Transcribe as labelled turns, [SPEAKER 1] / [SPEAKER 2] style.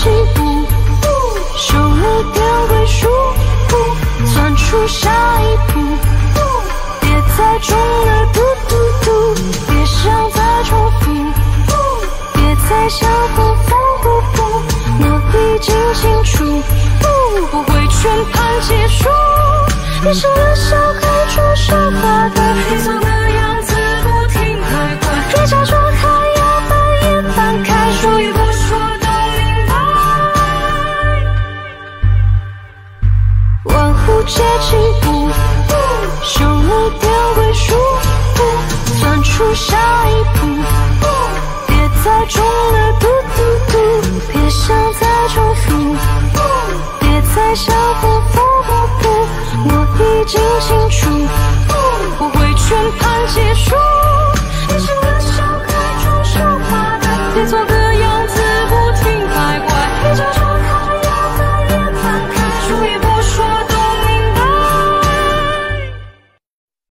[SPEAKER 1] 起步，手里点归属，算出下一步。别再中了嘟嘟嘟，别想再重复，别再想反反复复，我已经清楚，不会全盘结束。你是个小孩出手法的，你做的样子不听还怪，别假装还要半掩半开，说与不说都明白。万物皆起步，手里点归属，算出下一步。别再中了嘟嘟嘟，别想再重复，别再想反反复复，我已经清楚，不会全盘结束。